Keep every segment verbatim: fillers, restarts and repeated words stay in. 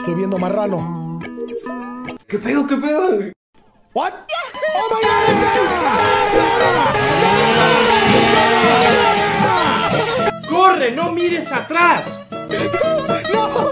estoy viendo marrano. ¿Qué pedo, qué pedo? What? Oh my God. ¡Corre! ¡No mires atrás! ¡No!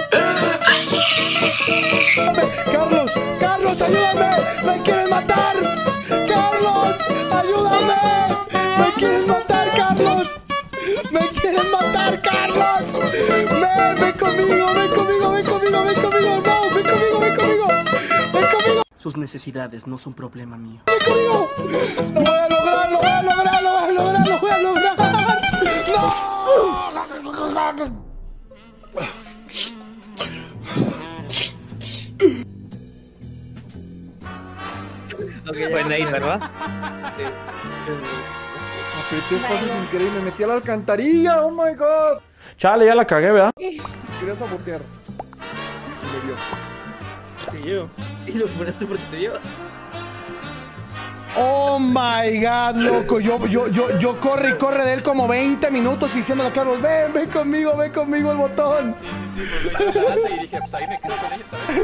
Carlos, Carlos, ayúdame. Me quieren matar. Carlos, ayúdame. Me quieren matar, Carlos. Me quieren matar, Carlos. Ven, ven conmigo, ven conmigo, ven conmigo, ven conmigo. No, ven conmigo, ven conmigo. Ven conmigo. Sus necesidades no son problema mío. ¡Ven conmigo! ¡Lo voy a lograr, lo voy a lograr, lo voy a lograr, lo voy a lograr! ¡No! Fue Nate, ¿verdad? Sí. Apreté espacio sin querer y me metí a la alcantarilla. ¡Oh my god! Chale, ya la cagué, ¿verdad? Quería sabotear. Y me vio. Te llevo. Y lo pones tú porque te llevo. Oh my god, loco. Yo, yo, yo, yo corre y corre de él como veinte minutos diciéndole a Carlos, ven, ven conmigo, ven conmigo el botón. Sí, sí, sí, pues me lanza y dije, pues ahí me quedo con ellos, ¿sabes?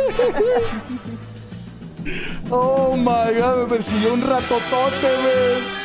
Oh my god, me persiguió un ratotote, man.